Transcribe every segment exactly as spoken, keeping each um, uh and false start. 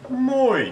Mooi.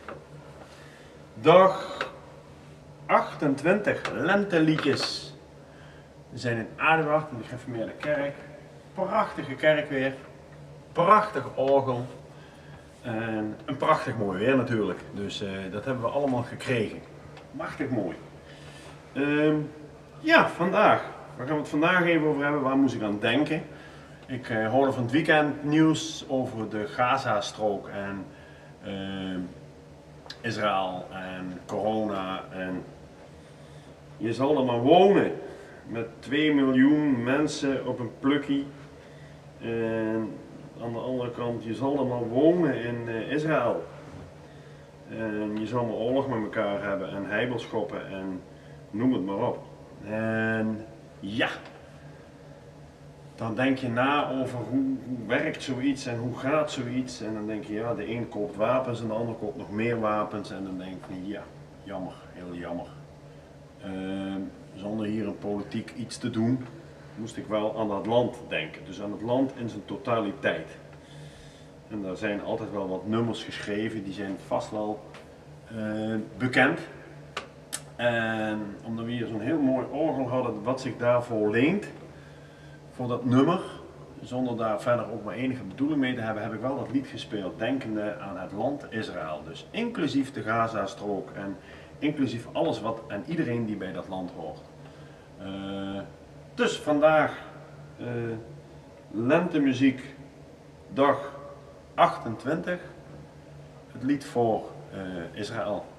Dag achtentwintig lenteliedjes. We zijn in Aduard, in de gereformeerde kerk. Prachtige kerk weer. Prachtig orgel. En een prachtig mooi weer natuurlijk. Dus uh, dat hebben we allemaal gekregen. Machtig mooi. Uh, ja, vandaag. Waar gaan we het vandaag even over hebben? Waar moest ik aan denken? Ik uh, hoorde van het weekend nieuws over de Gaza-strook en uh, Israël en corona. En je zal er maar wonen met twee miljoen mensen op een plukkie. En aan de andere kant, je zal er maar wonen in uh, Israël. En je zal maar oorlog met elkaar hebben en heibelschoppen en noem het maar op. En ja, dan denk je na over hoe, hoe werkt zoiets en hoe gaat zoiets. En dan denk je, ja, de een koopt wapens en de ander koopt nog meer wapens. En dan denk je, ja, jammer, heel jammer. Uh, zonder hier in politiek iets te doen, moest ik wel aan dat land denken. Dus aan het land in zijn totaliteit. En daar zijn altijd wel wat nummers geschreven, die zijn vast wel uh, bekend. En omdat we hier zo'n heel mooi orgel hadden wat zich daarvoor leent, voor dat nummer, zonder daar verder ook maar enige bedoeling mee te hebben, heb ik wel dat lied gespeeld, denkende aan het land Israël. Dus inclusief de Gaza-strook en inclusief alles wat en iedereen die bij dat land hoort. Uh, dus vandaag uh, lentemuziek, dag achtentwintig, het lied voor uh, Israël.